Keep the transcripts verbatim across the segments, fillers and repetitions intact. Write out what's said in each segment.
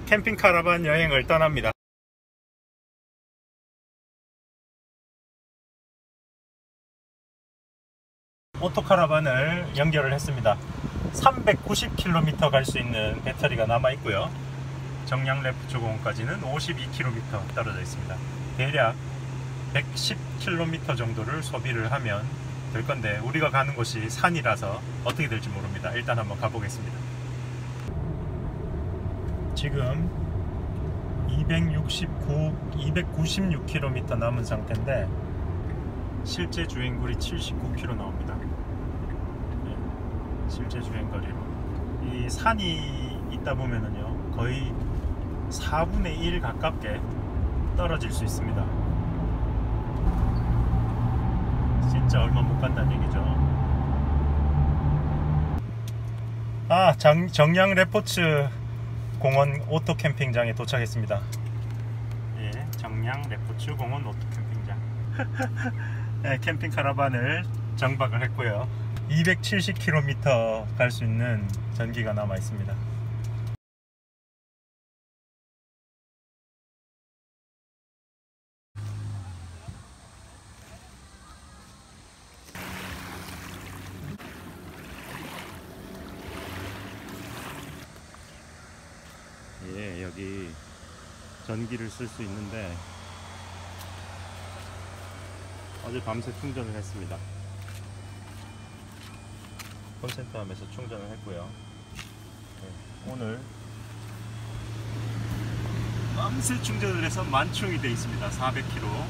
캠핑 카라반 여행을 떠납니다. 오토카라반을 연결을 했습니다. 삼백구십 킬로미터 갈 수 있는 배터리가 남아 있고요. 정량 레프트 공원까지는 오십이 킬로미터 떨어져 있습니다. 대략 백십 킬로미터 정도를 소비를 하면 될 건데, 우리가 가는 곳이 산이라서 어떻게 될지 모릅니다. 일단 한번 가보겠습니다. 지금 이백육십구, 이백구십육 킬로미터 남은 상태인데 실제 주행거리 칠십구 킬로미터 나옵니다. 네, 실제 주행거리로 이 산이 있다 보면은요 거의 사분의 일 가깝게 떨어질 수 있습니다. 진짜 얼마 못 간다는 얘기죠. 아, 정, 정량 레포츠 공원 오토 캠핑장에 도착했습니다. 예, 정량 레포츠 공원 오토 캠핑장. 네, 캠핑 카라반을 정박을 했고요. 이백칠십 킬로미터 갈 수 있는 전기가 남아 있습니다. 예, 여기 전기를 쓸 수 있는데 어제 밤새 충전을 했습니다. 콘센트함에서 충전을 했고요. 네, 오늘 밤새 충전을 해서 만충이 되어 있습니다. 사백 킬로미터.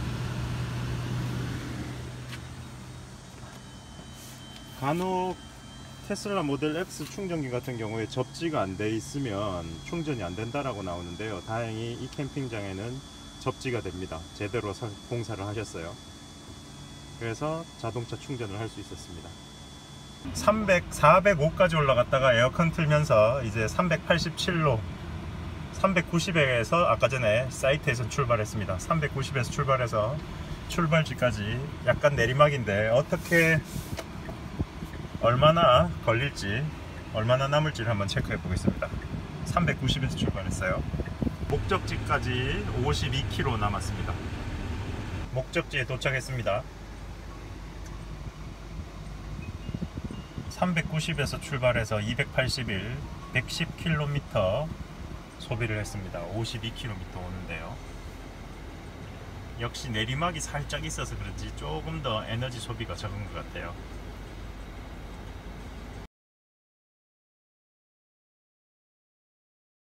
간혹 테슬라 모델 X 충전기 같은 경우에 접지가 안 돼 있으면 충전이 안 된다라고 나오는데요. 다행히 이 캠핑장에는 접지가 됩니다. 제대로 공사를 하셨어요. 그래서 자동차 충전을 할 수 있었습니다. 삼백, 사백오까지 올라갔다가 에어컨 틀면서 이제 삼백팔십칠로 삼백구십에서 아까 전에 사이트에서 출발했습니다. 삼백구십에서 출발해서 출발지까지 약간 내리막인데 어떻게 얼마나 걸릴지, 얼마나 남을지를 한번 체크해 보겠습니다. 삼백구십에서 출발했어요. 목적지까지 오십이 킬로미터 남았습니다. 목적지에 도착했습니다. 삼백구십에서 출발해서 이백팔십일, 백십 킬로미터 소비를 했습니다. 오십이 킬로미터 오는데요. 역시 내리막이 살짝 있어서 그런지 조금 더 에너지 소비가 적은 것 같아요.